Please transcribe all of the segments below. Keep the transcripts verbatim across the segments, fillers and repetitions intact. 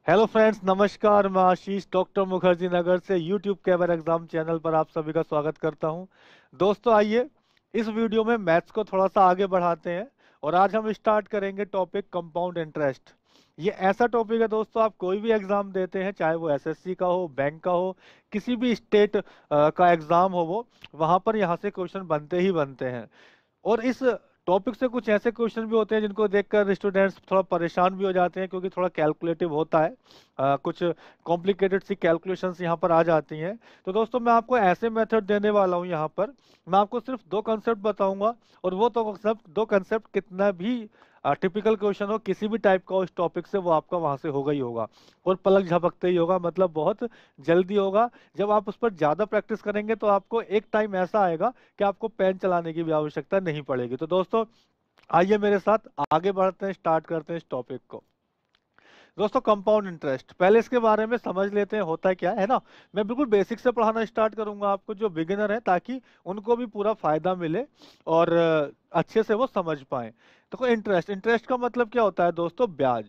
Hello friends, नमस्कार। मैं आशीष doctor Mukherjee Nagar से यूट्यूब केबर एग्जाम चैनल पर आप सभी का स्वागत करता हूं। दोस्तों, आइए इस वीडियो में मैथ्स को थोड़ा सा आगे बढ़ाते हैं और आज हम स्टार्ट करेंगे टॉपिक कंपाउंड इंटरेस्ट। ये ऐसा टॉपिक है दोस्तों, आप कोई भी एग्जाम देते हैं, चाहे वो एसएससी का हो, बैंक का हो, किसी भी स्टेट का एग्जाम हो, वो वहां पर यहाँ से क्वेश्चन बनते ही बनते हैं। और इस टॉपिक से कुछ ऐसे क्वेश्चन भी होते हैं जिनको देखकर स्टूडेंट्स थोड़ा परेशान भी हो जाते हैं, क्योंकि थोड़ा कैलकुलेटिव होता है। अ, कुछ कॉम्प्लिकेटेड सी कैलकुलेशंस यहाँ पर आ जाती हैं। तो दोस्तों, मैं आपको ऐसे मेथड देने वाला हूँ यहाँ पर। मैं आपको सिर्फ दो कंसेप्ट बताऊंगा, और वो तो कंसेप्ट दो कंसेप्ट कितना भी टिपिकल क्वेश्चन हो, किसी भी टाइप का उस टॉपिक से, वो आपका वहां से होगा ही होगा, और पलक झपकते ही होगा, मतलब बहुत जल्दी होगा। जब आप उस पर ज्यादा प्रैक्टिस करेंगे तो आपको एक टाइम ऐसा आएगा कि आपको पेन चलाने की भी आवश्यकता नहीं पड़ेगी। तो दोस्तों, आइए मेरे साथ आगे बढ़ते हैं, स्टार्ट करते हैं इस टॉपिक को। दोस्तों, कंपाउंड इंटरेस्ट, पहले इसके बारे में समझ लेते हैं होता क्या है ना। मैं बिल्कुल बेसिक से पढ़ाना स्टार्ट करूंगा आपको, जो बिगिनर है, ताकि उनको भी पूरा फायदा मिले और अ, अच्छे से वो समझ पाए। देखो, इंटरेस्ट इंटरेस्ट का मतलब क्या होता है दोस्तों? ब्याज।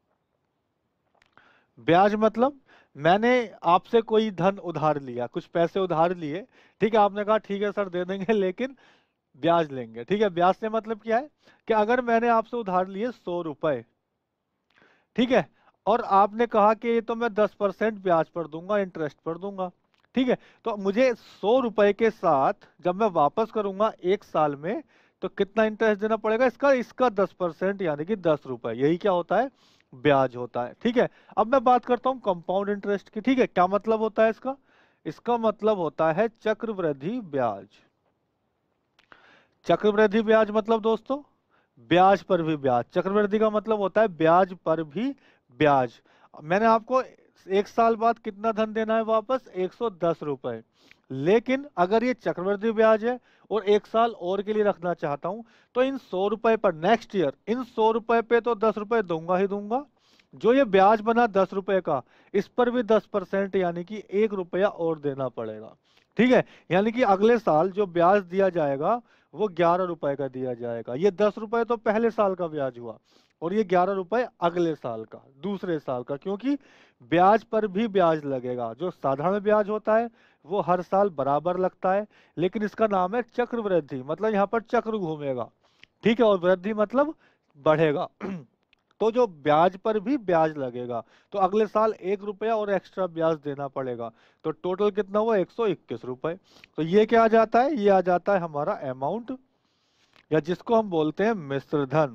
ब्याज मतलब मैंने आपसे कोई धन उधार लिया, कुछ पैसे उधार लिए। ठीक है, आपने कहा ठीक है सर दे देंगे, लेकिन ब्याज लेंगे। ठीक है, ब्याज से मतलब क्या है कि अगर मैंने आपसे उधार लिए सौ रुपए, ठीक है, और आपने कहा कि ये तो मैं दस परसेंट ब्याज पर दूंगा, इंटरेस्ट पर दूंगा। ठीक है, तो मुझे सौ रुपए के साथ जब मैं वापस करूंगा एक साल में, तो कितना इंटरेस्ट देना पड़ेगा? इसका इसका दस परसेंट, यानी कि दस रुपए। यही क्या होता है? ब्याज होता है। ठीक है, अब मैं बात करता हूँ कंपाउंड इंटरेस्ट की। ठीक है, क्या मतलब होता है इसका? इसका मतलब होता है चक्रवृद्धि ब्याज। चक्रवृद्धि ब्याज मतलब दोस्तों, ब्याज पर भी ब्याज। चक्रवृद्धि का मतलब होता है ब्याज पर भी ब्याज। मैंने आपको एक साल बाद कितना धन देना है वापस? एक सौ दस रुपए। लेकिन अगर ये चक्रवृद्धि ब्याज है और एक साल और के लिए रखना चाहता हूं, तो इन सौ रुपए पर नेक्स्ट ईयर इन सौ रुपए पे तो दस रुपए दूंगा ही दूंगा। जो ये ब्याज बना दस रुपए का, इस पर भी दस परसेंट, यानी कि एक रुपया और देना पड़ेगा। ठीक है, यानी कि अगले साल जो ब्याज दिया जाएगा वो ग्यारह रुपए का दिया जाएगा। ये दस रुपए तो पहले साल का ब्याज हुआ, और ये ग्यारह रुपए अगले साल का, दूसरे साल का, क्योंकि ब्याज पर भी ब्याज लगेगा। जो साधारण ब्याज होता है वो हर साल बराबर लगता है, लेकिन इसका नाम है चक्रवृद्धि, मतलब यहाँ पर चक्र घूमेगा। ठीक है, और वृद्धि मतलब बढ़ेगा। तो जो ब्याज पर भी ब्याज लगेगा, तो अगले साल एक रुपया और एक्स्ट्रा ब्याज देना पड़ेगा। तो टोटल कितना हुआ? एक सौ इक्कीस रुपए। तो ये क्या आ जाता है? ये आ जाता है हमारा अमाउंट, या जिसको हम बोलते हैं मिश्र धन।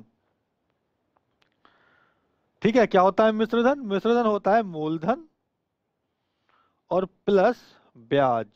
ठीक है, क्या होता है मिश्र धन? मिश्र धन होता है मूलधन और प्लस ब्याज।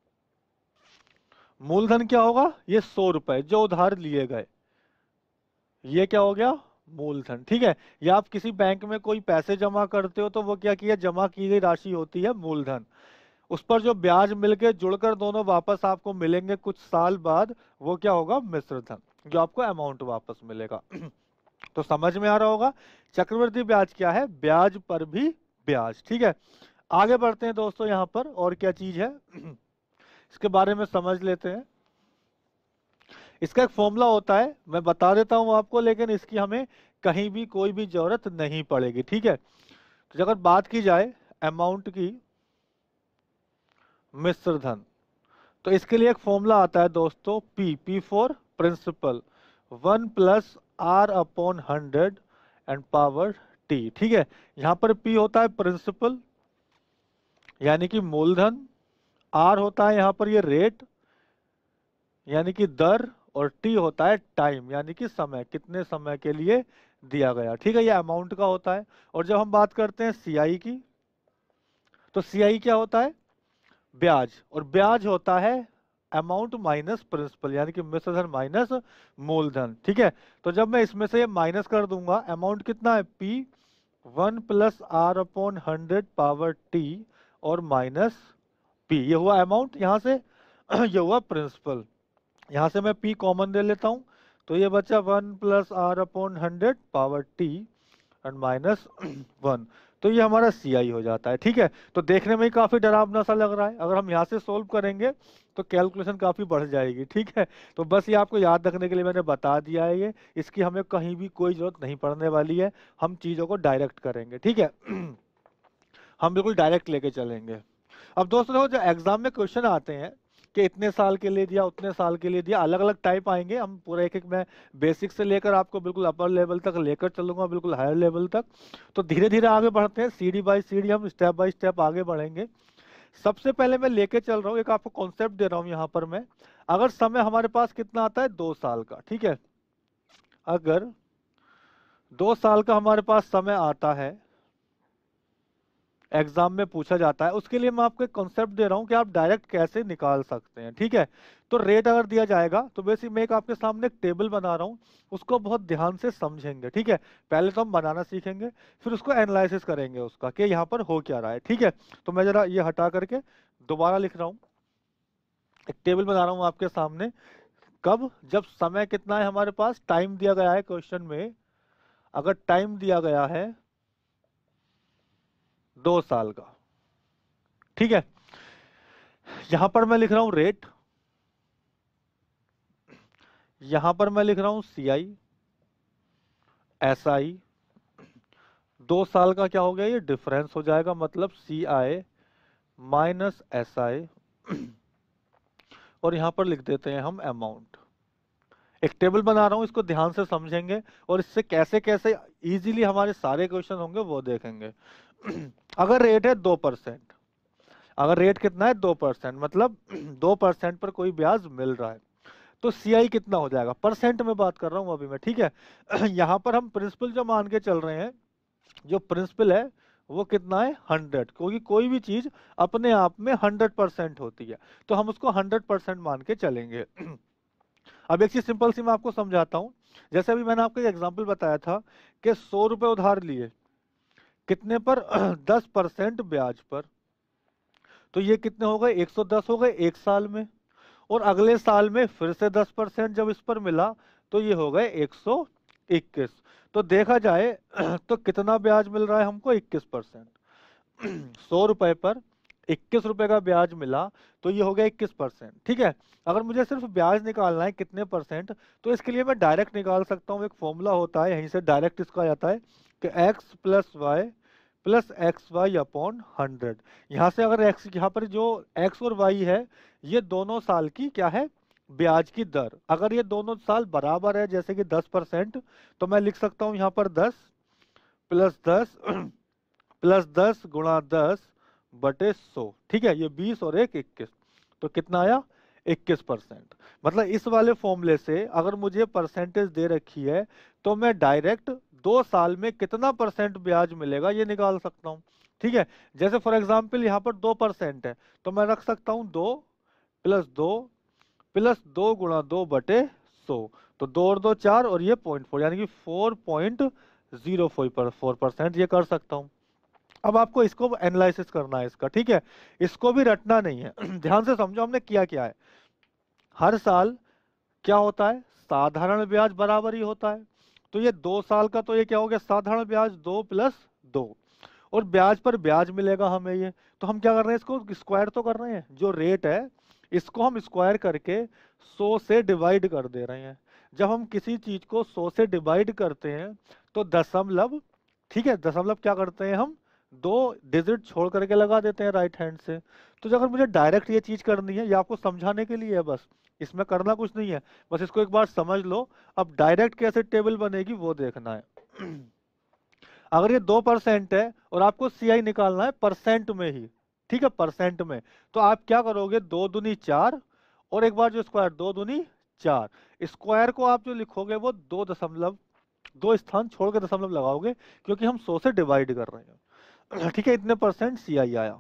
मूलधन क्या होगा? ये सौ रुपए जो उधार लिए गए, ये क्या हो गया? मूलधन। ठीक है, या आप किसी बैंक में कोई पैसे जमा करते हो, तो वो क्या किया? जमा की गई राशि होती है मूलधन। उस पर जो ब्याज मिलके जुड़कर दोनों वापस आपको मिलेंगे कुछ साल बाद, वो क्या होगा? मिश्र धन, जो आपको अमाउंट वापस मिलेगा। तो समझ में आ रहा होगा चक्रवृद्धि ब्याज क्या है? ब्याज पर भी ब्याज। ठीक है, आगे बढ़ते हैं दोस्तों। यहाँ पर और क्या चीज है इसके बारे में समझ लेते हैं। इसका एक फॉर्मूला होता है, मैं बता देता हूं आपको, लेकिन इसकी हमें कहीं भी कोई भी जरूरत नहीं पड़ेगी। ठीक है, तो अगर बात की जाए अमाउंट की मिश्र धन, तो इसके लिए एक फॉर्मूला आता है दोस्तों, P P for principal, one plus R upon hundred and power T. ठीक है, यहां पर पी होता है प्रिंसिपल, यानी कि मूलधन। आर होता है यहां पर ये रेट, यानी कि दर। और टी होता है टाइम, यानी कि समय, कितने समय के लिए दिया गया। ठीक है, ये अमाउंट का होता है। और जब हम बात करते हैं सीआई की, तो सीआई क्या होता है? ब्याज। और ब्याज होता है अमाउंट माइनस प्रिंसिपल, यानी कि मिश्रधन माइनस मूलधन। ठीक है, तो जब मैं इसमें से ये माइनस कर दूंगा, अमाउंट कितना है? P one plus R upon hundred power T, और माइनस पी, ये हुआ अमाउंट यहाँ से। ये हुआ प्रिंसिपल। यहाँ से मैं पी कॉमन ले लेता हूँ, तो ये बचा one plus R upon hundred power T and minus one. तो ये हमारा सी आई हो जाता है। ठीक है, तो देखने में ही काफी डरावना सा लग रहा है। अगर हम यहाँ से सोल्व करेंगे तो कैलकुलेशन काफी बढ़ जाएगी। ठीक है, तो बस ये आपको याद रखने के लिए मैंने बता दिया है। ये इसकी हमें कहीं भी कोई जरूरत नहीं पड़ने वाली है, हम चीजों को डायरेक्ट करेंगे। ठीक है। हम बिल्कुल डायरेक्ट लेके चलेंगे। अब दोस्तों देखो, जो एग्जाम में क्वेश्चन आते हैं कि इतने साल के लिए दिया, उतने साल के लिए दिया, अलग अलग टाइप आएंगे। हम पूरा एक एक मैं बेसिक से लेकर आपको बिल्कुल अपर लेवल तक लेकर चलूंगा, बिल्कुल हायर लेवल तक। तो धीरे धीरे आगे बढ़ते हैं, सीढ़ी बाय सीढ़ी हम स्टेप बाय स्टेप आगे बढ़ेंगे। सबसे पहले मैं लेके चल रहा हूँ, एक आपको कॉन्सेप्ट दे रहा हूँ यहाँ पर मैं। अगर समय हमारे पास कितना आता है, दो साल का, ठीक है। अगर दो साल का हमारे पास समय आता है, एग्जाम में पूछा जाता है, उसके लिए मैं आपको एक कॉन्सेप्ट दे रहा हूं कि आप डायरेक्ट कैसे निकाल सकते हैं, ठीक है। तो रेट अगर दिया जाएगा तो बेसिक मैं एक आपके सामने एक टेबल बना रहा हूं, उसको बहुत ध्यान से समझेंगे, ठीक है। पहले तो हम बनाना सीखेंगे, फिर उसको एनालिसिस करेंगे उसका कि यहाँ पर हो क्या रहा है, ठीक है। तो मैं जरा ये हटा करके दोबारा लिख रहा हूँ, एक टेबल बना रहा हूँ आपके सामने। कब, जब समय कितना है हमारे पास, टाइम दिया गया है क्वेश्चन में। अगर टाइम दिया गया है दो साल का, ठीक है। यहां पर मैं लिख रहा हूं रेट, यहां पर मैं लिख रहा हूं सी आई, एस आई। दो साल का क्या हो गया, ये डिफरेंस हो जाएगा, मतलब सी आई माइनस एस आई। और यहां पर लिख देते हैं हम अमाउंट। एक टेबल बना रहा हूं, इसको ध्यान से समझेंगे और इससे कैसे कैसे इजीली हमारे सारे क्वेश्चन होंगे वो देखेंगे। अगर रेट है दो परसेंट, अगर रेट कितना है, दो परसेंट, मतलब दो परसेंट पर कोई ब्याज मिल रहा है, तो सीआई कितना हो जाएगा, परसेंट में बात कर रहा हूं अभी मैं, ठीक है। यहां पर हम प्रिंसिपल जो मान के चल रहे हैं, जो प्रिंसिपल है वो कितना है, हंड्रेड, क्योंकि कोई भी चीज अपने आप में हंड्रेड परसेंट होती है, तो हम उसको हंड्रेड परसेंट मान के चलेंगे। अब एक चीज सिंपल सी मैं आपको समझाता हूं। जैसे अभी मैंने आपको एक एग्जाम्पल बताया था कि सौ रुपए उधार लिए, कितने पर, दस परसेंट ब्याज पर। तो ये कितने हो गए, एक सौ दस हो गए एक साल में। और अगले साल में फिर से दस परसेंट जब इस पर मिला, तो ये हो गए एक सौ इक्कीस। तो देखा जाए तो कितना ब्याज मिल रहा है हमको, इक्कीस परसेंट। सौ रुपए पर इक्कीस रुपए का ब्याज मिला, तो ये हो गया इक्कीस परसेंट, ठीक है। अगर मुझे सिर्फ ब्याज निकालना है कितने परसेंट, तो इसके लिए मैं डायरेक्ट निकाल सकता हूँ। एक फॉर्मूला होता है, यहीं से डायरेक्ट इसका आ जाता है कि X plus Y plus X Y upon hundred. यहाँ से अगर एक्स, यहाँ पर जो एक्स और वाई है, ये दोनों साल की क्या है, ब्याज की दर। अगर ये दोनों साल बराबर है, जैसे कि दस परसेंट, तो मैं लिख सकता हूं यहाँ पर दस प्लस दस प्लस दस गुणा दस बटे सौ, ठीक है। ये बीस और एक इक्कीस, तो कितना आया, इक्कीस परसेंट। मतलब इस वाले फॉर्मूले से अगर मुझे परसेंटेज दे रखी है, तो मैं डायरेक्ट दो साल में कितना परसेंट ब्याज मिलेगा ये निकाल सकता हूँ, ठीक है। जैसे फॉर एग्जाम्पल यहाँ पर दो परसेंट है, तो मैं रख सकता हूँ दो प्लस दो प्लस दो गुणा दो बटे सौ। तो दो और दो चार, और ये पॉइंट फोर, यानी कि four point zero four percent ये कर सकता हूँ। अब आपको इसको एनालिसिस करना है इसका, ठीक है। इसको भी रटना नहीं है। ध्यान से समझो हमने किया क्या है। हर साल क्या होता है, साधारण ब्याज बराबर ही होता है। तो ये दो साल का, तो ये क्या हो गया, साधारण ब्याज दो प्लस दो, और ब्याज पर ब्याज मिलेगा हमें ये। तो हम क्या कर रहे हैं, इसको स्क्वायर तो कर रहे हैं, जो रेट है इसको हम स्क्वायर करके सौ से डिवाइड कर दे रहे हैं। जब हम किसी चीज को सौ से डिवाइड करते हैं तो दशमलव, ठीक है, दशमलव क्या करते हैं हम, दो डिजिट छोड़ करके लगा देते हैं राइट हैंड से। तो अगर मुझे डायरेक्ट ये चीज करनी है, ये आपको समझाने के लिए है बस, इसमें करना कुछ नहीं है, बस इसको एक बार समझ लो। अब डायरेक्ट कैसे टेबल बनेगी वो देखना है। अगर ये दो परसेंट है और आपको सी आई निकालना है परसेंट में ही, ठीक है, परसेंट में, तो आप क्या करोगे, दो दूनी चार, और एक बार जो स्क्वायर, दो दूनी चार। स्क्वायर को आप जो लिखोगे वो दो दशमलव, दो स्थान छोड़ के दशमलव लगाओगे, क्योंकि हम सौ से डिवाइड कर रहे हैं, ठीक है। इतने परसेंट सी आई आया।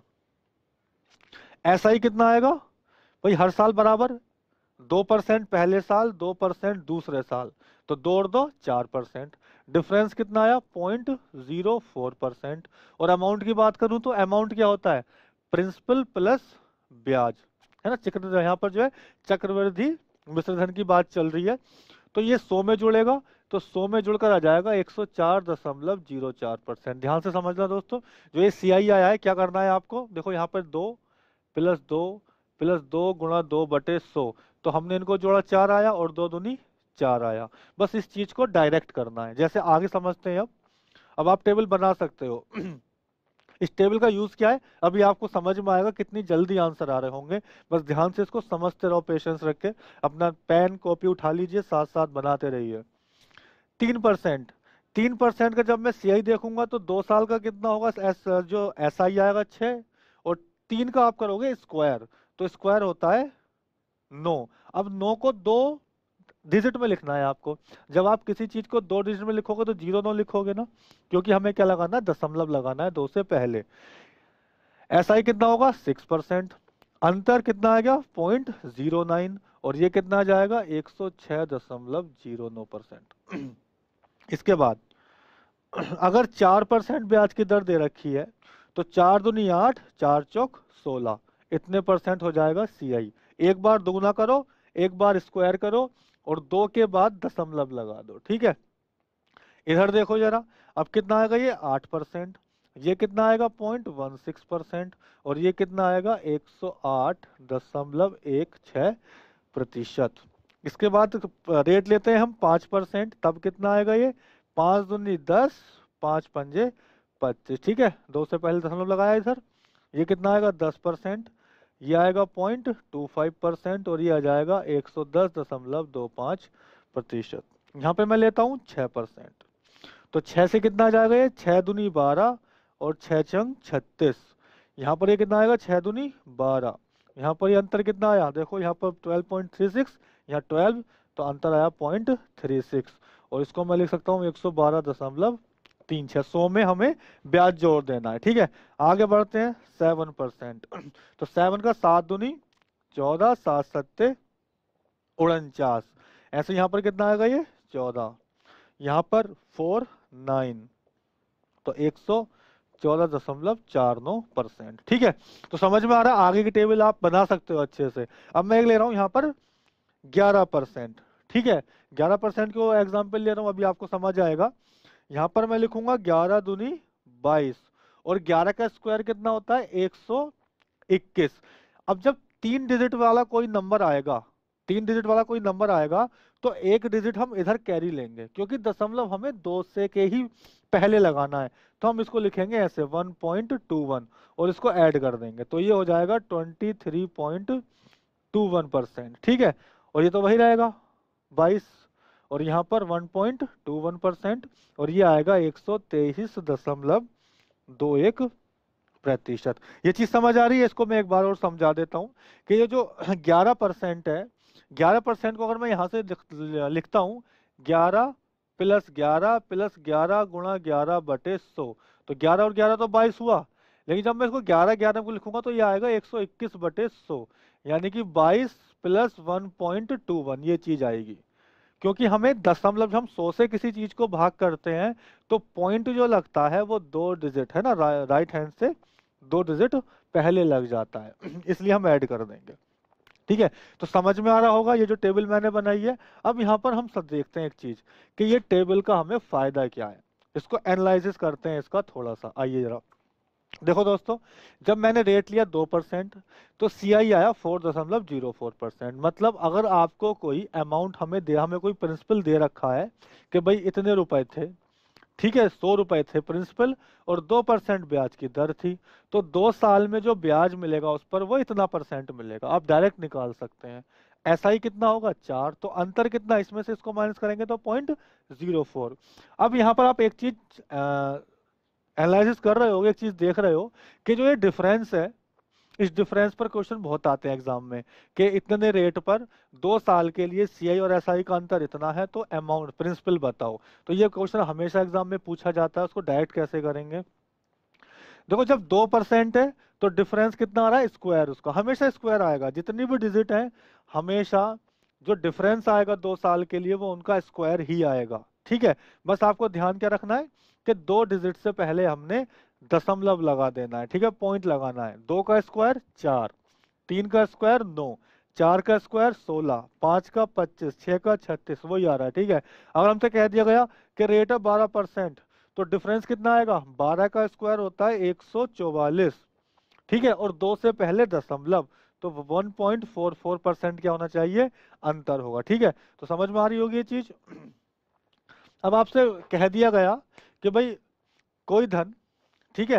एस आई कितना आएगा भाई, हर साल बराबर, दो परसेंट पहले साल, दो परसेंट दूसरे साल, तो दो और दो चार परसेंट। डिफरेंस कितना आया, पॉइंट जीरो फोर परसेंट। और अमाउंट की बात करूं तो अमाउंट क्या होता है, प्रिंसिपल प्लस ब्याज, है ना। चक्र, यहाँ पर जो है चक्रवृद्धि मिश्रधन की बात चल रही है। तो ये सौ में जुड़ेगा, तो सौ में जुड़कर आ जाएगा एक सौ चार दशमलव जीरो चार परसेंट। ध्यान से समझना दोस्तों, जो ये सी आई आया है, क्या करना है आपको, देखो यहाँ पर दो प्लस दो प्लस दो गुणा दो बटे सौ, तो हमने इनको जोड़ा, चार आया, और दो दूनी चार आया। बस इस चीज को डायरेक्ट करना है, जैसे आगे समझते हैं। अब अब आप टेबल बना सकते हो। इस टेबल का यूज क्या है अभी आपको समझ में आएगा, कितनी जल्दी आंसर आ रहे होंगे। बस ध्यान से इसको समझते रहो, पेशेंस रख के अपना पेन कॉपी उठा लीजिए, साथ साथ बनाते रहिए। तीन परसेंट, तीन परसेंट का जब मैं सीआई देखूंगा तो दो साल का कितना होगा, एस, जो एस आई आएगा छः, और तीन का आप करोगे स्क्वायर, तो स्क्वायर होता है नौ। अब नौ को दो डिजिट में लिखना है आपको। जब आप किसी चीज को दो डिजिट में लिखोगे तो जीरो नौ लिखोगे ना, क्योंकि हमें क्या लगाना है, दशमलव लगाना है दो से पहले। एसआई कितना होगा, सिक्स परसेंट। अंतर कितना आएगा, पॉइंट जीरो नाइन, और ये कितना आ जाएगा, एक सौ छह दशमलव जीरो नौ परसेंट। इसके बाद अगर चार परसेंट ब्याज की दर दे रखी है तो चार दूनी आठ, चार चौक सोलह, इतने परसेंट हो जाएगा सीआई। एक बार दोगुना करो, एक बार स्क्वायर करो, और दो के बाद दशमलव लगा दो, ठीक है। इधर देखो जरा, अब कितना आएगा, ये आठ परसेंट, ये कितना आएगा, पॉइंट वन सिक्स परसेंट, और ये कितना आएगा, एक सौ आठ दशमलव एक छः प्रतिशत। इसके बाद रेट लेते हैं हम पाँच परसेंट, तब कितना आएगा, ये पाँच दूनी दस, पाँच पंजे पच्चीस, ठीक है। दो से पहले दशमलव लगाया इधर, ये कितना आएगा, दस परसेंट, ये आएगा पॉइंट टू फाइव परसेंट, और ये आ जाएगा एक सौ दस दशमलव दो पाँच प्रतिशत। यहाँ पे मैं लेता हूँ छः परसेंट, तो छः से कितना आ जाएगा, ये छः दूनी बारह, और छः चंग छत्तीस। यहाँ पर ये कितना आएगा, छः दूनी बारह, यहाँ पर ये अंतर कितना आया, देखो यहाँ पर ट्वेल्व पॉइंट थ्री सिक्स, यहाँ ट्वेल्व, तो अंतर आया पॉइंट थ्री सिक्स, और इसको मैं लिख सकता हूँ एक सौ बारह दशमलव तीन छः। सौ में हमें ब्याज जोड़ देना है, ठीक है। आगे बढ़ते हैं, सेवन परसेंट, तो सेवन का सात दूनी चौदह, सात सत्ते उनचास, ऐसे यहाँ पर कितना आएगा, ये चौदह, यहाँ पर फोर नाइन, तो एक सौ चौदह दशमलव चार नौ परसेंट, ठीक है। तो समझ में आ रहा है, आगे की टेबल आप बना सकते हो अच्छे से। अब मैं एक ले रहा हूँ यहाँ पर ग्यारह परसेंट, ठीक है। ग्यारह परसेंट को एग्जाम्पल ले रहा हूँ, अभी आपको समझ आएगा। यहाँ पर मैं लिखूंगा ग्यारह दूनी बाईस, और ग्यारह का स्क्वायर कितना होता है, एक सौ इक्कीस। अब जब तीन डिजिट वाला कोई नंबर आएगा, तीन डिजिट वाला कोई नंबर आएगा, तो एक डिजिट हम इधर कैरी लेंगे, क्योंकि दशमलव हमें दो से के ही पहले लगाना है। तो हम इसको लिखेंगे ऐसे वन पॉइंट टू वन, और इसको ऐड कर देंगे, तो ये हो जाएगा twenty three point two one percent, ठीक है। और ये तो वही रहेगा बाईस, और यहाँ पर one point two one percent, और ये आएगा एक सौ तेईस दशमलव दो एक प्रतिशत। ये चीज समझ आ रही है, इसको मैं एक बार और समझा देता हूँ कि ये जो ग्यारह परसेंट है, ग्यारह परसेंट को अगर मैं यहाँ से लिखता हूँ, ग्यारह प्लस ग्यारह प्लस ग्यारह गुणा ग्यारह बटे सौ, तो ग्यारह और ग्यारह तो बाईस हुआ। लेकिन जब मैं इसको ग्यारह ग्यारह को लिखूंगा तो ये आएगा एक सौ इक्कीस बटे सौ, यानी कि बाईस plus one point two one, ये चीज आएगी। क्योंकि हमें दशमलव, जब हम सौ से किसी चीज को भाग करते हैं तो पॉइंट जो लगता है वो दो डिजिट है ना, रा, राइट हैंड से दो डिजिट पहले लग जाता है, इसलिए हम ऐड कर देंगे, ठीक है। तो समझ में आ रहा होगा ये जो टेबल मैंने बनाई है। अब यहाँ पर हम सब देखते हैं एक चीज कि ये टेबल का हमें फायदा क्या है, इसको एनालिसिस करते हैं इसका थोड़ा सा। आइए जरा देखो दोस्तों, जब मैंने रेट लिया दो परसेंट तो सीआई आया फोर दशमलव जीरो फोर परसेंट। मतलब अगर आपको कोई अमाउंट हमें दे, हमें कोई प्रिंसिपल दे रखा है कि भाई इतने रुपए थे, ठीक है, सौ रुपए थे प्रिंसिपल, और दो परसेंट ब्याज की दर थी, तो दो साल में जो ब्याज मिलेगा उस पर वो इतना परसेंट मिलेगा। आप डायरेक्ट निकाल सकते हैं। ऐसा ही कितना होगा, चार, तो अंतर कितना, इसमें से इसको माइनस करेंगे तो पॉइंट जीरो फोर। अब यहाँ पर आप एक चीज एनालिसिस कर रहे हो, एक चीज देख रहे हो कि जो ये डिफरेंस है, इस डिफरेंस पर क्वेश्चन बहुत आते हैं एग्जाम में कि इतने रेट पर दो साल के लिए सीआई और एसआई का अंतर इतना है, तो अमाउंट प्रिंसिपल बताओ। तो ये क्वेश्चन हमेशा एग्जाम में पूछा जाता है, उसको डायरेक्ट कैसे करेंगे। देखो जब दो परसेंट है तो डिफरेंस कितना आ रहा है, स्क्वायर, उसका हमेशा स्क्वायर आएगा। जितनी भी डिजिट है हमेशा जो डिफरेंस आएगा दो साल के लिए वो उनका स्क्वायर ही आएगा, ठीक है। बस आपको ध्यान क्या रखना है कि दो डिजिट से पहले हमने दशमलव लगा देना है, ठीक है, पॉइंट लगाना है। दो का स्क्वायर चार, तीन का स्क्वायर नौ, चार का स्क्वायर सोलह, पांच का पच्चीस, छह का छत्तीस, वही आ रहा है, ठीक है। अगर हमसे कह दिया गया कि रेट है बारह परसेंट तो डिफरेंस कितना आएगा, बारह का स्क्वायर होता है एक सौ चौवालीस, ठीक है, और दो से पहले दशमलव, तो one point four four percent क्या होना चाहिए, अंतर होगा, ठीक है। तो समझ में आ रही होगी ये चीज। अब आपसे कह दिया गया कि भाई कोई धन, ठीक है,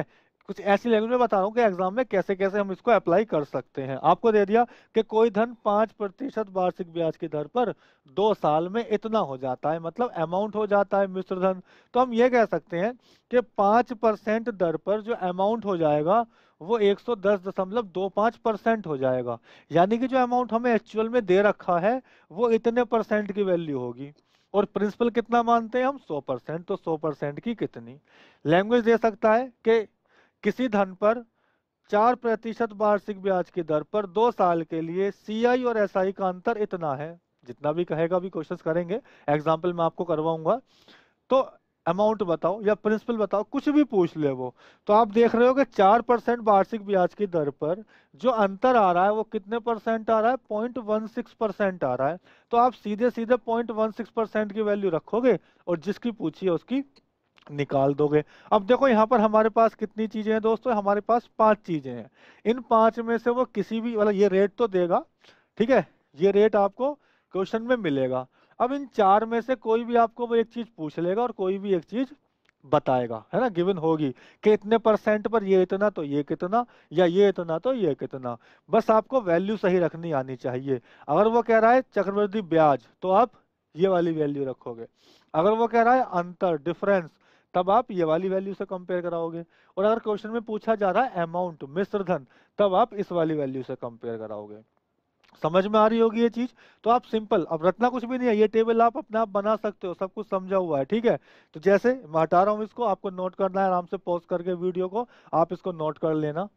कुछ ऐसी लैंग्वेज में बता रहा हूँ कि एग्जाम में कैसे कैसे हम इसको अप्लाई कर सकते हैं। आपको दे दिया कि कोई धन पांच प्रतिशत वार्षिक ब्याज की दर पर दो साल में इतना हो जाता है, मतलब अमाउंट हो जाता है मिश्र धन। तो हम ये कह सकते हैं कि पांच परसेंट दर पर जो अमाउंट हो जाएगा वो एक सौ दस दशमलव दो पांच परसेंट हो जाएगा। यानी कि जो अमाउंट हमें एक्चुअल में दे रखा है वो इतने परसेंट की वैल्यू होगी। और प्रिंसिपल कितना मानते हैं हम, सौ परसेंट, तो सौ परसेंट की कितनी। लैंग्वेज दे सकता है कि किसी धन पर चार प्रतिशत वार्षिक ब्याज की दर पर दो साल के लिए सीआई और एसआई का अंतर इतना है। जितना भी कहेगा भी क्वेश्चंस करेंगे, एग्जाम्पल मैं आपको करवाऊंगा। तो अमाउंट बताओ या प्रिंसिपल बताओ, कुछ भी पूछ ले वो। तो आप देख रहे हो कि चार परसेंट वार्षिक ब्याज की दर पर जो अंतर आ रहा है वो कितने परसेंट आ रहा है, पॉइंट वन सिक्स परसेंट आ रहा है। तो आप सीधे सीधे पॉइंट वन सिक्स परसेंट की वैल्यू रखोगे और जिसकी पूछी है उसकी निकाल दोगे। अब देखो यहाँ पर हमारे पास कितनी चीजें हैं दोस्तों, हमारे पास पांच चीजें हैं। इन पांच में से वो किसी भी, मतलब ये रेट तो देगा, ठीक है, ये रेट आपको क्वेश्चन में मिलेगा। अब इन चार में से कोई भी आपको वो एक चीज पूछ लेगा और कोई भी एक चीज बताएगा, है ना, गिवन होगी कि इतने परसेंट पर ये इतना तो ये कितना, या ये इतना तो ये कितना। बस आपको वैल्यू सही रखनी आनी चाहिए। अगर वो कह रहा है चक्रवृद्धि ब्याज तो आप ये वाली वैल्यू रखोगे। अगर वो कह रहा है अंतर, डिफरेंस, तब आप ये वाली वैल्यू से कंपेयर कराओगे। और अगर क्वेश्चन में पूछा जा रहा है अमाउंट, मिश्र धन, तब आप इस वाली वैल्यू से कंपेयर कराओगे। समझ में आ रही होगी ये चीज। तो आप सिंपल, अब रटना कुछ भी नहीं है, ये टेबल आप अपने आप बना सकते हो, सब कुछ समझा हुआ है, ठीक है। तो जैसे मैं हटा रहा हूं इसको, आपको नोट करना है, आराम से पॉज करके वीडियो को आप इसको नोट कर लेना।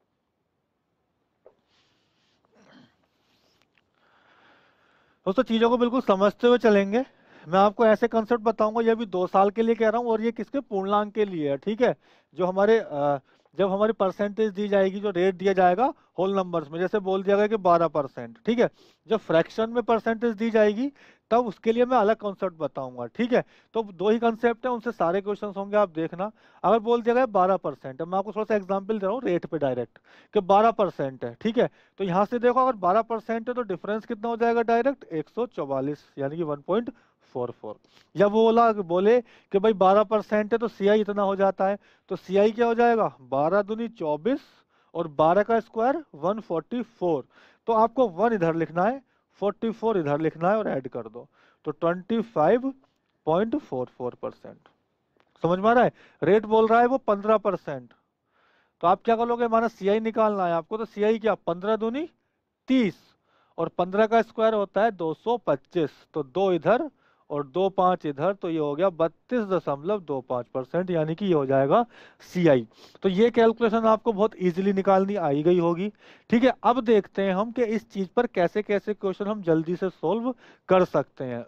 दोस्तों चीजों को बिल्कुल समझते हुए चलेंगे। मैं आपको ऐसे कंसेप्ट बताऊंगा, ये भी दो साल के लिए कह रहा हूँ और ये किसके, पूर्णांक के लिए है, ठीक है। जो हमारे अ, जब हमारी परसेंटेज दी जाएगी, जो रेट दिया जाएगा होल नंबर्स में, जैसे बोल दिया गया कि बारह परसेंट, ठीक है। जब फ्रैक्शन में परसेंटेज दी जाएगी तब उसके लिए मैं अलग कॉन्सेप्ट बताऊंगा, ठीक है। तो दो ही कॉन्सेप्ट है, उनसे सारे क्वेश्चन होंगे, आप देखना। अगर बोल दिया गया बारह परसेंट, मैं आपको थोड़ा सा एग्जाम्पल दे रहा हूँ रेट पे डायरेक्ट, कि बारह परसेंट है, ठीक है। तो यहाँ से देखो, अगर बारह परसेंट है तो डिफरेंस कितना हो जाएगा, डायरेक्ट एक सौ चौवालीस, यानी कि वन पॉइंट फोर फोर। या वो बोला बोले कि भाई बारह परसेंट है तो सीआई इतना हो जाता है, तो सीआई क्या हो जाएगा, बारह दूनी चौबीस और बारह का स्क्वायर वन फोर्टी फोर। तो आपको वन इधर लिखना है, फोर्टी फोर इधर लिखना है और ऐड कर दो, तो twenty five point four four percent. समझ में आ रहा है। रेट बोल रहा है वो पंद्रह परसेंट, तो आप क्या करोगे, माना सीआई निकालना है आपको, तो सीआई क्या, पंद्रह दूनी तीस और पंद्रह का स्क्वायर होता है दो सौ पच्चीस, तो दो इधर और दो पांच इधर, तो ये हो गया बत्तीस दशमलव दो पांच परसेंट, यानी कि ये हो जाएगा सीआई। तो ये कैलकुलेशन आपको बहुत इजीली निकालनी आई गई होगी, ठीक है। अब देखते हैं हम कि इस चीज पर कैसे कैसे क्वेश्चन हम जल्दी से सोल्व कर सकते हैं।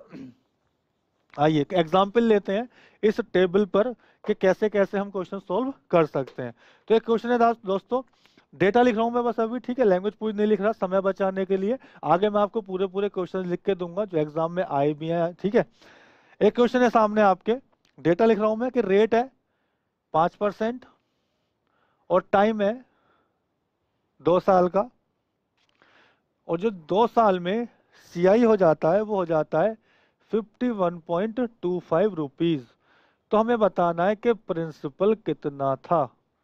आइए एग्जाम्पल लेते हैं इस टेबल पर कि कैसे कैसे हम क्वेश्चन सोल्व कर सकते हैं। तो एक क्वेश्चन है दोस्तों, डेटा लिख रहा हूं मैं बस अभी, ठीक है, लैंग्वेज पूरी नहीं लिख रहा समय बचाने के लिए। आगे मैं आपको पूरे पूरे क्वेश्चन लिख के दूंगा जो एग्जाम में आए भी हैं, ठीक है। एक क्वेश्चन है सामने आपके, डेटा लिख रहा हूं मैं कि रेट है पांच परसेंट और टाइम है दो साल का, और जो दो साल में सीआई हो जाता है वो हो जाता है fifty one point two five rupees. तो हमें बताना है कि प्रिंसिपल कितना था,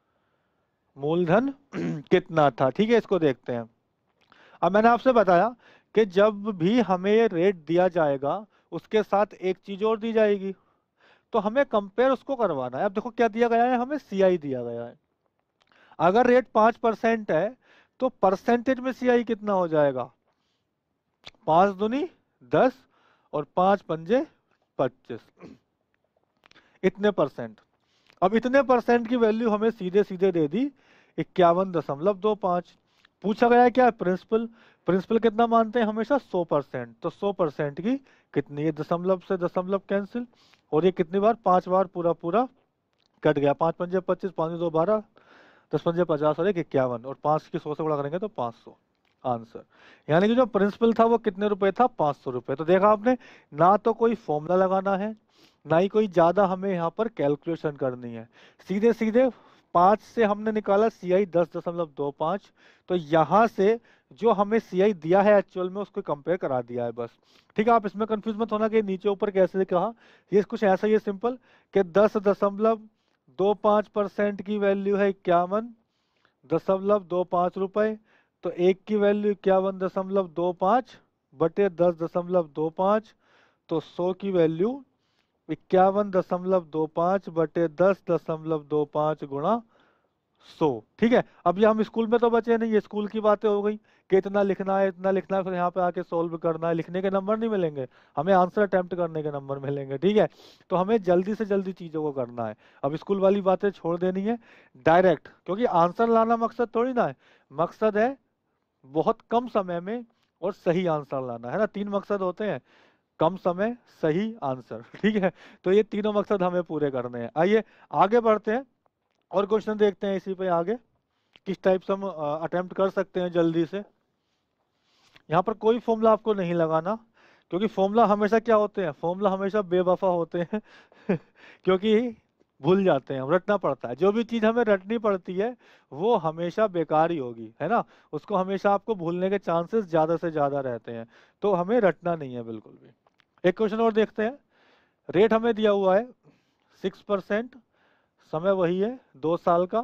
मूलधन कितना था, ठीक है। इसको देखते हैं। अब मैंने आपसे बताया कि जब भी हमें ये रेट दिया जाएगा उसके साथ एक चीज और दी जाएगी, तो हमें कंपेयर उसको करवाना है। अब देखो क्या दिया गया है, हमें सीआई दिया गया है। अगर रेट पांच परसेंट है तो परसेंटेज में सीआई कितना हो जाएगा, पांच दूनी दस और पांच पंजे पच्चीस, इतने परसेंट। अब इतने परसेंट की वैल्यू हमें सीधे सीधे दे दी इक्यावन दशमलव दो पांच। पूछा गया है क्या, प्रिंसिपल, प्रिंसिपल कितना मानते हैं हमेशा, सौ परसेंट। तो सौ परसेंट की कितनी है, दशमलव से दशमलव कैंसिल, और ये कितनी बार, पांच बार पूरा पूरा कट गया, पांच पंजे पच्चीस, पांच दो बारह, दस पंजे पचास और एक इक्यावन, और पांच की सौ से गुणा करेंगे तो पांच सौ आंसर। यानी कि जो प्रिंसिपल था वो कितने रुपए था, पांच सौ रुपए। तो देखा आपने, ना तो कोई फॉर्मूला लगाना है, ना ही कोई ज्यादा हमें यहाँ पर कैलकुलेशन करनी है, सीधे सीधे पांच से हमने निकाला सीआई दस दशमलव दो पांच, तो यहाँ से जो हमें सीआई दिया है एक्चुअल में उसको कंपेयर करा दिया है बस, ठीक है। आप इसमें कंफ्यूज मत होना कि नीचे ऊपर कैसे कहा, ये कुछ ऐसा ही है सिंपल, कि दस दशमलव दो पाँच परसेंट की वैल्यू है इक्यावन दशमलव दो पाँच रुपए, तो एक की वैल्यू इक्यावन दशमलव दो पाँच बटे दस दशमलव दो पाँच, तो सौ की वैल्यू इक्यावन दशमलव दो पाँच बटे दस दशमलव दो पाँच गुणा सौ। ठीक है, अब ये हम स्कूल में तो बचे नहीं, ये स्कूल की बातें हो गई कि इतना लिखना है इतना लिखना है, फिर यहाँ पे आके सोल्व करना है। लिखने के नंबर नहीं मिलेंगे, हमें आंसर अटेम्प्ट करने के नंबर मिलेंगे। ठीक है, तो हमें जल्दी से जल्दी चीजों को करना है, अब स्कूल वाली बातें छोड़ देनी है डायरेक्ट, क्योंकि आंसर लाना मकसद थोड़ी ना है, मकसद है बहुत कम समय में और सही आंसर लाना है ना। तीन मकसद होते हैं, कम समय सही आंसर। ठीक है, तो ये तीनों मकसद हमें पूरे करने हैं। आइए आगे बढ़ते हैं और क्वेश्चन देखते हैं इसी पे आगे किस टाइप से हम अटेम्प्ट कर सकते हैं जल्दी से। यहाँ पर कोई फॉर्मूला आपको नहीं लगाना, क्योंकि फॉर्मूला हमेशा क्या होते हैं, फॉर्मूला हमेशा बेवफा होते हैं क्योंकि भूल जाते हैं, रटना पड़ता है। जो भी चीज हमें रटनी पड़ती है वो हमेशा बेकार ही होगी, है ना, उसको हमेशा आपको भूलने के चांसेस ज्यादा से ज्यादा रहते हैं, तो हमें रटना नहीं है बिल्कुल भी। एक क्वेश्चन और देखते हैं। रेट हमें दिया हुआ है सिक्स परसेंट, समय वही है दो साल का,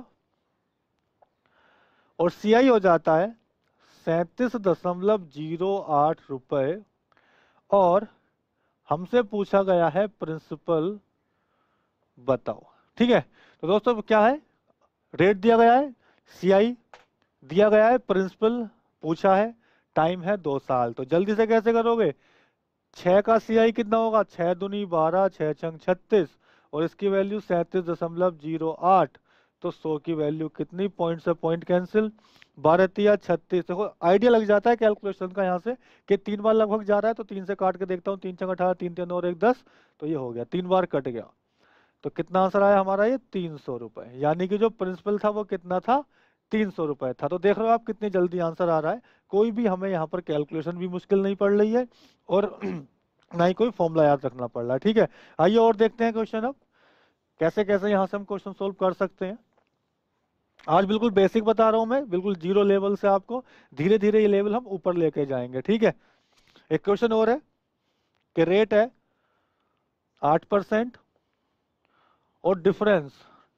और सीआई हो जाता है सैंतीस दशमलव जीरो आठ रुपए, और हमसे पूछा गया है प्रिंसिपल बताओ। ठीक है, तो दोस्तों क्या है, रेट दिया गया है, सीआई दिया गया है, प्रिंसिपल पूछा है, टाइम है दो साल। तो जल्दी से कैसे करोगे, छह का सीआई कितना होगा, छह दूनी बारह, छह छंग छत्तीस, और इसकी वैल्यू सैंतीस दशमलव जीरो आठ, तो सौ की वैल्यू कितनी, पॉइंट से पॉइंट कैंसिल, बारह तिया छत्तीस। देखो आइडिया लग जाता है कैलकुलेशन का यहाँ से कि तीन बार लगभग जा रहा है, तो तीन से काट के देखता हूँ, तीन छंग अठारह, तीन तीन और एक दस, तो ये हो गया, तीन बार कट गया, तो कितना आंसर आया हमारा, ये तीन सौ रुपए। यानी कि जो प्रिंसिपल था वो कितना था, तीन सौ रुपए था। तो देख रहे हो आप कितनी जल्दी आंसर आ रहा है, कोई भी हमें यहाँ पर कैलकुलेशन भी मुश्किल नहीं पड़ रही है और ना ही कोई फॉर्मूला याद रखना पड़ रहा है। ठीक है, आइए और देखते हैं क्वेश्चन अब कैसे कैसे यहाँ से हम क्वेश्चन सोल्व कर सकते हैं। आज बिल्कुल बेसिक बता रहा हूं मैं, बिल्कुल जीरो लेवल से आपको धीरे धीरे ये लेवल हम ऊपर लेके जाएंगे। ठीक है, एक क्वेश्चन और है कि रेट है आठ परसेंट और डिफरेंस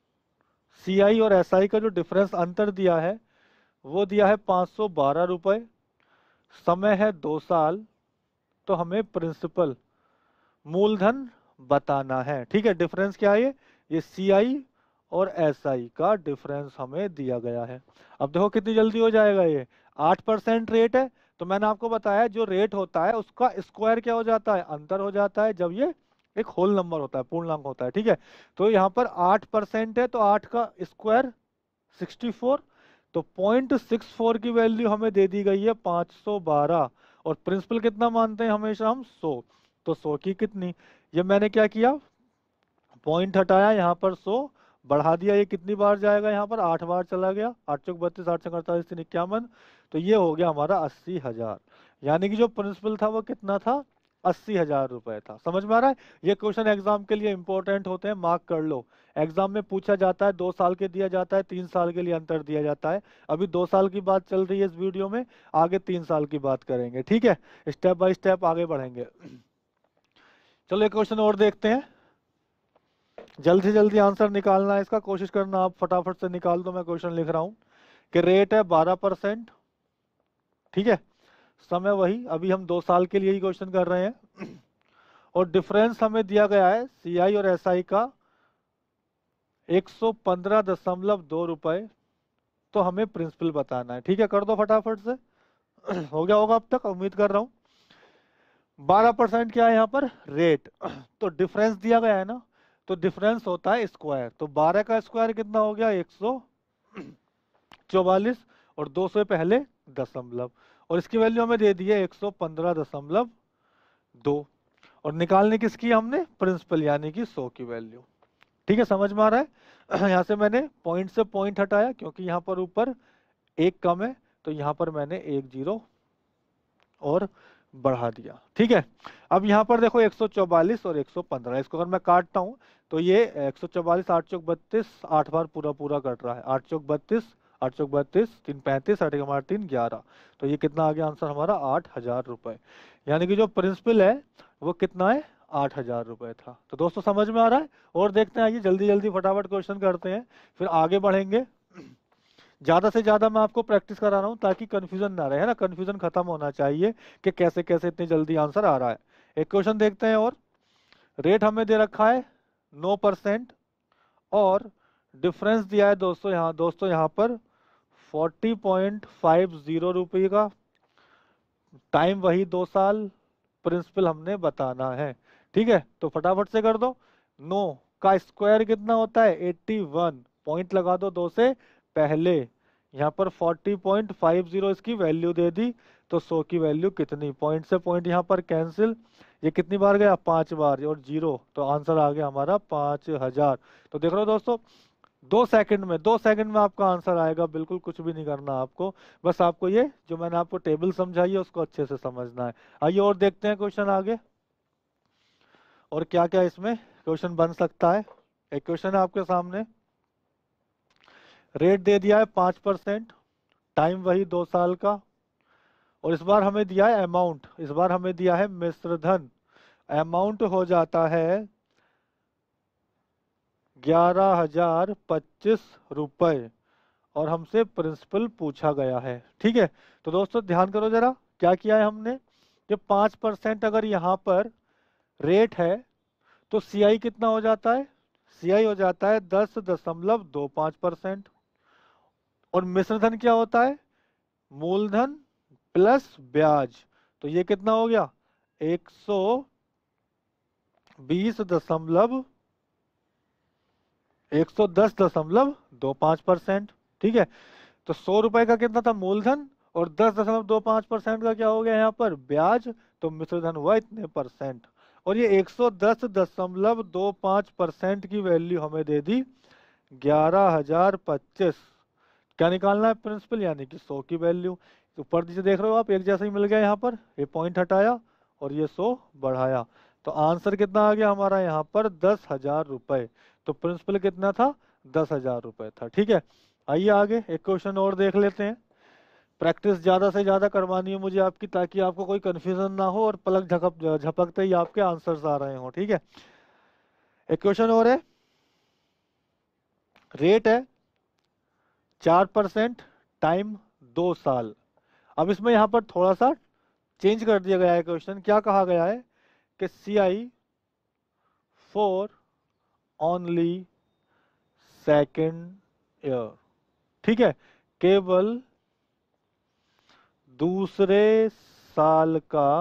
सीआई और एसआई का जो डिफरेंस अंतर दिया है वो दिया है पाँच सौ बारह रुपए, समय है दो साल, तो हमें प्रिंसिपल मूलधन बताना है। ठीक है, डिफरेंस क्या है, ये सीआई और एसआई का डिफरेंस हमें दिया गया है। अब देखो कितनी जल्दी हो जाएगा, ये आठ परसेंट रेट है, तो मैंने आपको बताया जो रेट होता है उसका स्क्वायर क्या हो जाता है, अंतर हो जाता है, जब ये एक होल नंबर होता है, पूर्णांक होता है। ठीक है, तो यहाँ पर आठ परसेंट है, तो आठ का स्क्वायर सिक्सटी फोर, तो पॉइंट सिक्स फोर की वैल्यू हमें दे दी गई है पाँच सौ बारह, और प्रिंसिपल कितना मानते हैं हमेशा हम, सौ, तो सौ की कितनी, ये मैंने क्या किया, पॉइंट हटाया, यहाँ पर सौ बढ़ा दिया, ये कितनी बार जाएगा, यहाँ पर आठ बार चला गया, आठ चौक बत्तीस, आठ चौक अड़तालीस, तीन इक्यावन, तो ये हो गया हमारा अस्सी हजार। यानी कि जो प्रिंसिपल था वो कितना था, अस्सी हजार रुपए था। समझ में आ रहा है, ये क्वेश्चन एग्जाम के लिए इंपॉर्टेंट होते हैं, मार्क कर लो। एग्जाम में पूछा जाता है, दो साल के दिया जाता है, तीन साल के लिए अंतर दिया जाता है। अभी दो साल की बात चल रही है इस वीडियो में, आगे तीन साल की बात करेंगे। ठीक है, स्टेप बाय स्टेप आगे बढ़ेंगे। चलो एक क्वेश्चन और देखते हैं, जल्दी से जल्दी आंसर निकालना है इसका, कोशिश करना आप फटाफट से निकाल दो। मैं क्वेश्चन लिख रहा हूं कि रेट है बारह परसेंट, ठीक है, समय वही, अभी हम दो साल के लिए ही क्वेश्चन कर रहे हैं, और डिफरेंस हमें दिया गया है सीआई और एसआई का एक सौ पंद्रह दशमलव दो रुपए, तो हमें प्रिंसिपल बताना है। ठीक है, कर दो फटाफट से हो गया होगा अब तक, उम्मीद कर रहा हूं। बारह परसेंट क्या है यहाँ पर, रेट, तो डिफरेंस दिया गया है ना, तो डिफरेंस होता है स्क्वायर, तो बारह का स्क्वायर कितना हो गया, एक सौ चौवालीस, और दो सौ पहले दशमलव, और इसकी वैल्यू हमें दे दी है एक सौ पंद्रह दशमलव दो, और निकालने किसकी हमने, प्रिंसिपल, यानी कि सौ की वैल्यू। ठीक है, समझ में आ रहा है। यहाँ से मैंने पॉइंट से पॉइंट हटाया, क्योंकि यहाँ पर ऊपर एक कम है, तो यहाँ पर मैंने एक जीरो और बढ़ा दिया। ठीक है, अब यहाँ पर देखो एक सौ चौवालीस और एक सौ पंद्रह, इसको अगर मैं काटता हूँ तो ये एक सौ चौवालीस, आठ चौक बत्तीस, आठ बार पूरा पूरा कट रहा है, आठ चौक बत्तीस, आठ चौक बत्तीस, तीन पैंतीस, आठ हमारा तीन ग्यारह, तो ये कितना आ गया आंसर हमारा, आठ हजार रुपए। यानी कि जो प्रिंसिपल है वो कितना है, आठ हजार रुपए था। तो दोस्तों समझ में आ रहा है? और देखते हैं, आइए जल्दी जल्दी फटाफट क्वेश्चन करते हैं, फिर आगे बढ़ेंगे। ज्यादा से ज्यादा मैं आपको प्रैक्टिस करा रहा हूँ ताकि कंफ्यूजन ना रहे, है ना, कंफ्यूजन खत्म होना चाहिए कि कैसे कैसे इतनी जल्दी आंसर आ रहा है। एक क्वेश्चन देखते हैं। और रेट हमें दे रखा है नौ परसेंट और डिफरेंस दिया है दोस्तों यहाँ दोस्तों यहाँ पर फोर्टी पॉइंट फाइव जीरो रुपये का। टाइम वही दो साल, प्रिंसिपल हमने बताना है। ठीक है, तो फटाफट से कर दो। नौ का स्क्वायर कितना होता है? Eighty one. पॉइंट लगा दो दो से पहले। यहाँ पर फोर्टी पॉइंट फाइव जीरो इसकी वैल्यू दे दी, तो सौ की वैल्यू कितनी? पॉइंट से पॉइंट यहाँ पर कैंसिल। ये कितनी बार गया? पांच बार। और जीरो, तो आंसर आ गया हमारा पांच हजार। तो देख रहे हो दोस्तों, दो सेकंड में दो सेकंड में आपका आंसर आएगा। बिल्कुल कुछ भी नहीं करना आपको, बस आपको ये जो मैंने आपको टेबल समझाई है उसको अच्छे से समझना है। आइए और देखते हैं क्वेश्चन आगे, और क्या क्या इसमें क्वेश्चन बन सकता है। एक क्वेश्चन है आपके सामने, रेट दे दिया है पांच परसेंट, टाइम वही दो साल का, और इस बार हमें दिया है अमाउंट, इस बार हमें दिया है मिश्र धन। अमाउंट हो जाता है ग्यारह हजार पच्चीस रुपए, और हमसे प्रिंसिपल पूछा गया है। ठीक है, तो दोस्तों ध्यान करो जरा, क्या किया है हमने कि पांच परसेंट अगर यहाँ पर रेट है तो सीआई कितना हो जाता है? सीआई हो जाता है दस दशमलव दो पांच परसेंट। और मिश्रधन क्या होता है? मूलधन प्लस ब्याज। तो ये कितना हो गया? एक सौ बीस दशमलव एक सौ दस दशमलव दो पांच परसेंट। ठीक है, तो सौ रुपए का कितना था? मूलधन, और दस दशमलव दो पांच परसेंट का क्या हो गया यहाँ पर? ब्याज। तो मिश्रधन हुआ इतने परसेंट, और ये एक सौ दस दशमलव दो पांच परसेंट की वैल्यू हमें दे दी ग्यारह हजार पच्चीस। क्या निकालना है? प्रिंसिपल, यानी कि सौ की वैल्यू। ऊपर नीचे देख रहे हो आप, एक जैसा ही मिल गया यहाँ पर। ये पॉइंट हटाया और ये सौ बढ़ाया, तो आंसर कितना आ गया हमारा यहाँ पर? दस हजार रुपए। तो प्रिंसिपल कितना था? दस हजार रुपए था। ठीक है, आइए आगे एक क्वेश्चन और देख लेते हैं। प्रैक्टिस ज्यादा से ज्यादा करवानी है मुझे आपकी, ताकि आपको कोई कंफ्यूजन ना हो और पलक झपक झपकते ही आपके आंसर्स आ रहे हो। ठीक है, एक क्वेश्चन और है, रेट है चार परसेंट, टाइम दो साल। अब इसमें यहाँ पर थोड़ा सा चेंज कर दिया गया है क्वेश्चन। क्या कहा गया है कि C I for only second year. ठीक है, केवल दूसरे साल का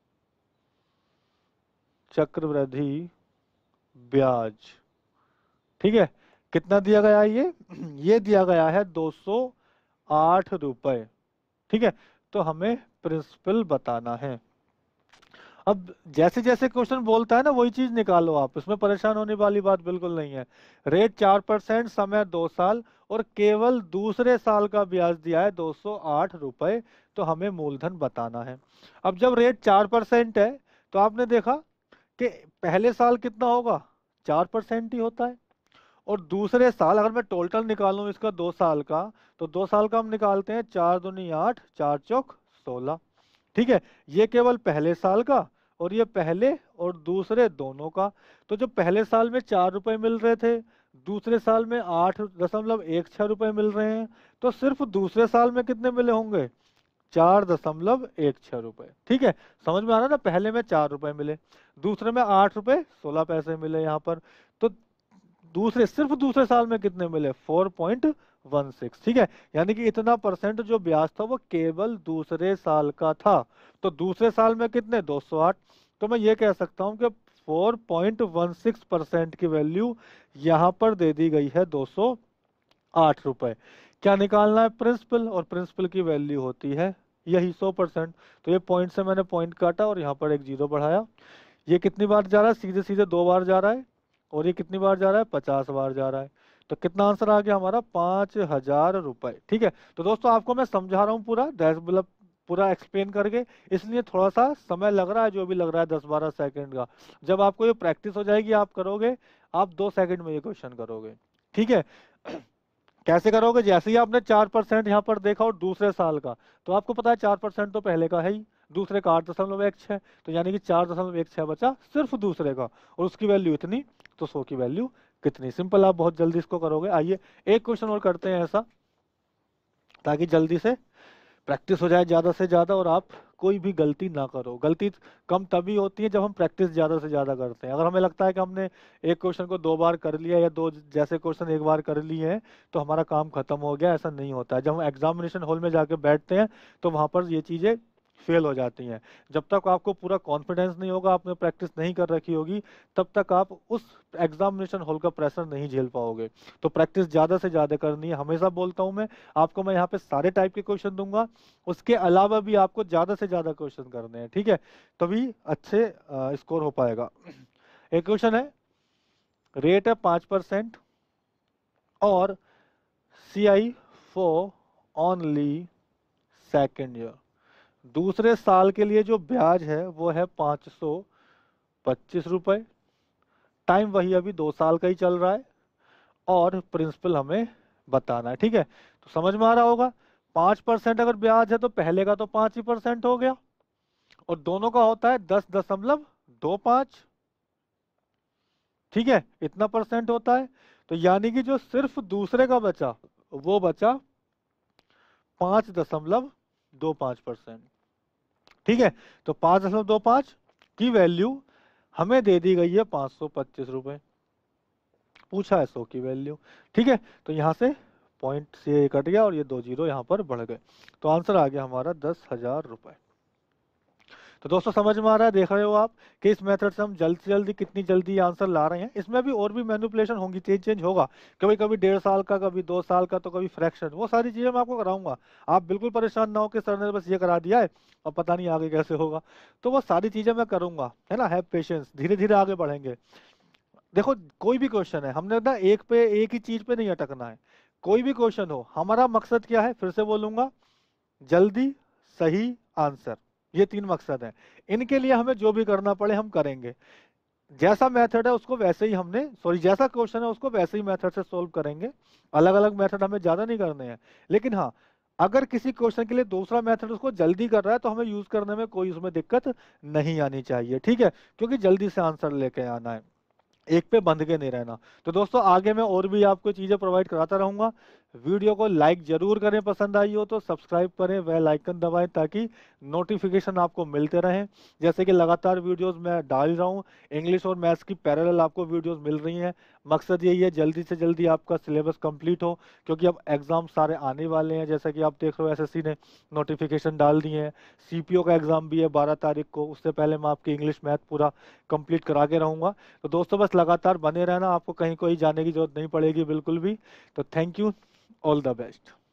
चक्रवृद्धि ब्याज। ठीक है, कितना दिया गया है? ये ये दिया गया है दो सौ आठ रुपए। ठीक है, तो हमें प्रिंसिपल बताना है। अब जैसे जैसे क्वेश्चन बोलता है ना, वही चीज निकालो आप, इसमें परेशान होने वाली बात बिल्कुल नहीं है। रेट चार परसेंट, समय दो साल, और केवल दूसरे साल का ब्याज दिया है दो सौ आठ रुपए, तो हमें मूलधन बताना है। अब जब रेट चार परसेंट है तो आपने देखा कि पहले साल कितना होगा? चार परसेंट ही होता है, और दूसरे साल अगर मैं टोटल निकालूं इसका दो साल का, तो दो साल का हम निकालते हैं चार दूनी आठ, चार चौक सोलह। ठीक है, ये केवल पहले साल का, और ये पहले और दूसरे दोनों का। तो जो पहले साल में चार रुपए मिल रहे थे, दूसरे साल में आठ दशमलव एक छह रुपए मिल रहे हैं, तो सिर्फ दूसरे साल में कितने मिले होंगे? चार दशमलव एक छह रुपए। ठीक है, समझ में आ रहा है ना? पहले में चार रुपए मिले, दूसरे में आठ रुपए सोलह पैसे मिले यहाँ पर, तो दूसरे सिर्फ दूसरे साल में कितने मिले? Four point one six. ठीक है, यानी कि इतना परसेंट जो ब्याज था वो केवल दूसरे साल का था। तो दूसरे साल में कितने? दो सौ आठ। तो मैं ये कह सकता हूं कि four point one six percent की वैल्यू यहां पर दे दी गई है दो सौ आठ रुपए। क्या निकालना है? प्रिंसिपल, और प्रिंसिपल की वैल्यू होती है यही सौ परसेंट। तो ये पॉइंट से मैंने पॉइंट काटा और यहाँ पर एक जीरो बढ़ाया। ये कितनी बार जा रहा है? सीधे सीधे दो बार जा रहा है, और ये कितनी बार जा रहा है? पचास बार जा रहा है। तो कितना आंसर आ गया हमारा? पांच हजार रुपए। ठीक है, तो दोस्तों आपको मैं समझा रहा हूँ पूरा, मतलब पूरा एक्सप्लेन करके, इसलिए थोड़ा सा समय लग रहा है, जो भी लग रहा है दस बारह सेकंड का। जब आपको ये प्रैक्टिस हो जाएगी, आप करोगे, आप दो सेकंड में ये क्वेश्चन करोगे। ठीक है, कैसे करोगे? जैसे ही आपने चार परसेंट यहाँ पर देखा और दूसरे साल का, तो आपको पता है चार परसेंट तो पहले का है ही, दूसरे का आठ दशमलव एक छः, तो यानी कि चार दशमलव एक छः बचा सिर्फ दूसरे का, और उसकी वैल्यू इतनी, तो सौ की वैल्यू कितनी। सिंपल, आप बहुत जल्दी इसको करोगे। आइए एक क्वेश्चन और करते हैं ऐसा, ताकि जल्दी से प्रैक्टिस हो जाए ज़्यादा से ज़्यादा, और आप कोई भी गलती ना करो। गलती कम तभी होती है जब हम प्रैक्टिस ज़्यादा से ज़्यादा करते हैं। अगर हमें लगता है कि हमने एक क्वेश्चन को दो बार कर लिया, या दो जैसे क्वेश्चन एक बार कर लिए हैं तो हमारा काम खत्म हो गया, ऐसा नहीं होता है। जब हम एग्जामिनेशन हॉल में जाके बैठते हैं तो वहाँ पर ये चीज़ें फेल हो जाती हैं। जब तक आपको पूरा कॉन्फिडेंस नहीं होगा, आपने प्रैक्टिस नहीं कर रखी होगी, तब तक आप उस एग्जामिनेशन हॉल का प्रेशर नहीं झेल पाओगे। तो प्रैक्टिस ज़्यादा से ज़्यादा करनी है, हमेशा बोलता हूँ मैं आपको। मैं यहाँ पे सारे टाइप के क्वेश्चन दूंगा, उसके अलावा भी आपको ज़्यादा से ज़्यादा क्वेश्चन करने हैं, ठीक है, तभी अच्छे स्कोर हो पाएगा। एक क्वेश्चन है, रेट है पाँच परसेंट और C I for only second year. दूसरे साल के लिए जो ब्याज है वो है पाँच सौ पच्चीस रुपए। टाइम वही अभी दो साल का ही चल रहा है, और प्रिंसिपल हमें बताना है, ठीक है। तो समझ में आ रहा होगा, पाँच परसेंट अगर ब्याज है तो पहले का तो पाँच ही परसेंट हो गया, और दोनों का होता है दस दशमलव दो पाँच, ठीक है, इतना परसेंट होता है। तो यानी कि जो सिर्फ दूसरे का बचा वो बचा पाँच दशमलव दो पाँच परसेंट, ठीक है। तो पाँच दशमलव दो पाँच की वैल्यू हमें दे दी गई है पाँच सौ पच्चीस रुपए, पूछा है सौ की वैल्यू, ठीक है। तो यहाँ से पॉइंट से कट गया और ये दो जीरो यहाँ पर बढ़ गए, तो आंसर आ गया हमारा दस हजार रुपए। तो दोस्तों समझ में आ रहा है, देख रहे हो आप कि इस मेथड से हम जल्द से जल्दी कितनी जल्दी आंसर ला रहे हैं। इसमें भी और भी मैनिपुलेशन होंगी, चेंज चेंज होगा, कभी कभी डेढ़ साल का, कभी दो साल का, तो कभी फ्रैक्शन, वो सारी चीजें मैं आपको कराऊंगा। आप बिल्कुल परेशान ना हो कि सर ने बस ये करा दिया है और पता नहीं आगे कैसे होगा, तो वो सारी चीजें मैं करूंगा, है ना। हैव पेशेंस, धीरे धीरे आगे बढ़ेंगे। देखो कोई भी क्वेश्चन है, हमने ना एक पे एक ही चीज पे नहीं अटकना है। कोई भी क्वेश्चन हो, हमारा मकसद क्या है, फिर से बोलूंगा, जल्दी सही आंसर, ये तीन मकसद हैं। इनके लिए हमें जो भी करना पड़े हम करेंगे। जैसा मेथड है उसको वैसे ही हमने सॉरी जैसा क्वेश्चन है उसको वैसे ही मेथड से सोल्व करेंगे। अलग अलग मेथड हमें ज्यादा नहीं करने हैं। लेकिन हाँ, अगर किसी क्वेश्चन के लिए दूसरा मेथड उसको जल्दी कर रहा है तो हमें यूज करने में कोई उसमें दिक्कत नहीं आनी चाहिए, ठीक है, क्योंकि जल्दी से आंसर लेके आना है, एक पे बंध के नहीं रहना। तो दोस्तों आगे मैं और भी आपको चीजें प्रोवाइड कराता रहूंगा। वीडियो को लाइक जरूर करें, पसंद आई हो तो सब्सक्राइब करें, बेल आइकन दबाएं ताकि नोटिफिकेशन आपको मिलते रहें। जैसे कि लगातार वीडियोस मैं डाल रहा हूं, इंग्लिश और मैथ्स की पैरेलल आपको वीडियोस मिल रही हैं। मकसद यही है जल्दी से जल्दी आपका सिलेबस कंप्लीट हो, क्योंकि अब एग्जाम सारे आने वाले हैं। जैसा कि आप देख रहे हो एसएससी ने नोटिफिकेशन डाल दिए हैं, सीपीओ का एग्जाम भी है बारह तारीख को, उससे पहले मैं आपकी इंग्लिश मैथ पूरा कंप्लीट करा के रहूंगा। तो दोस्तों बस लगातार बने रहना, आपको कहीं कोई जाने की जरूरत नहीं पड़ेगी बिल्कुल भी। तो thank you, all the best.